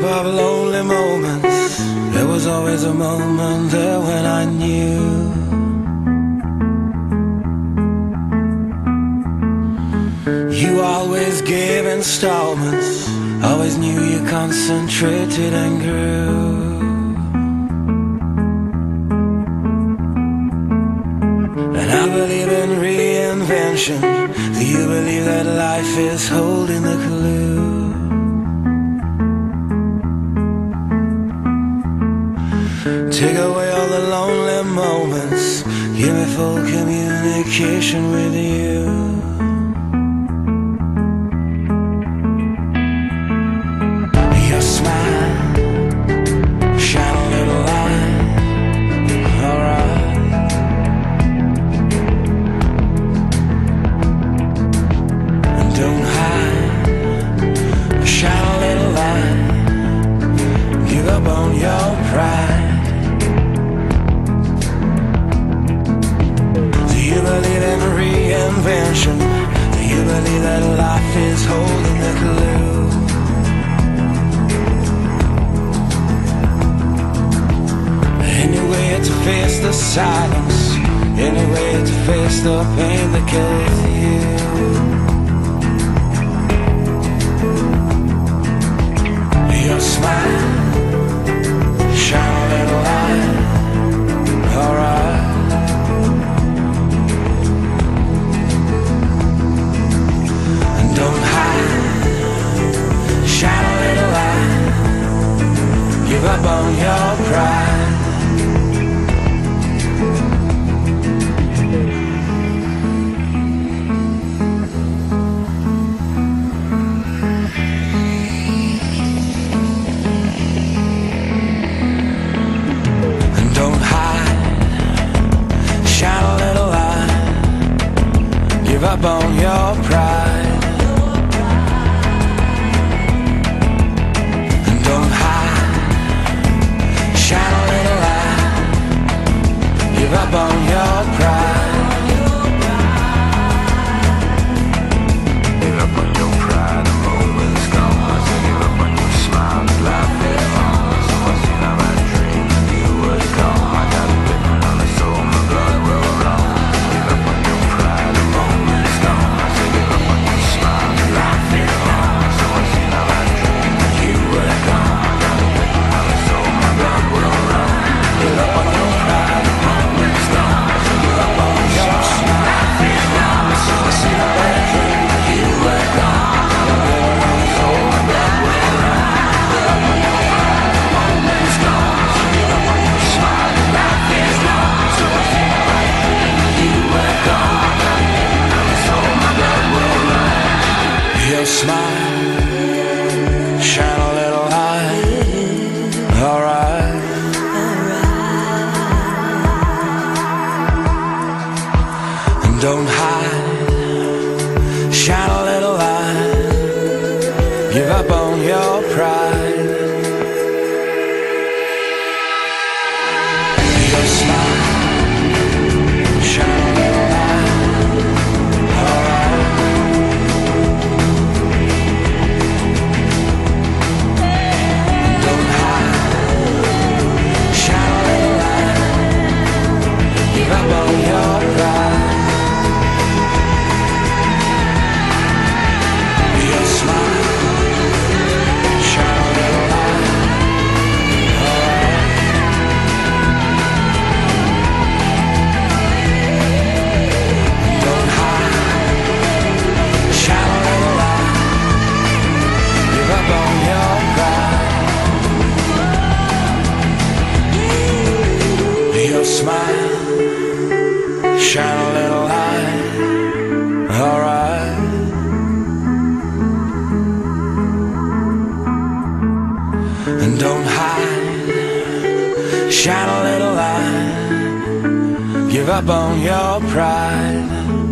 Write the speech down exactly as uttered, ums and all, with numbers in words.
of lonely moments, there was always a moment there when I knew you always gave installments, always knew you concentrated and grew. And I believe in reinvention. Do you believe that life is holding the clue? Take away all the lonely moments, give me full communication with you. Your smile, shine a little light, alright. And don't hide, shine a little light, give up on your pride. Do you believe in reinvention? Do you believe that life is holding the clue? Any way to face the silence, any way to face the pain that kills you. Your smile, shine a little light, alright. Don't hide, shine a little light, give up on your pride. And don't hide, shine a little light, give up on your pride. Give up on your pride. Give up on your pride, the moment's gone. So give up on your smile, this life is on. So once you know I dream that you would come, I got a bit on the soul, my blood will run. Give up on your pride, the moment's gone. So give up on your smile, this life is on. So once you know I dream that you would come, I got a bit on the soul, my blood will run. Give up on your pride. Your smile, shine a little light, alright. And don't hide, shine a little light, give up on your pride. Your smile, shine a little light, alright. Give up on your pride. Your smile, shine a little light, alright. Don't hide, shine a little light, give up on your pride. Your smile, shine a little light, alright. And don't hide, shine a little light, give up on your pride.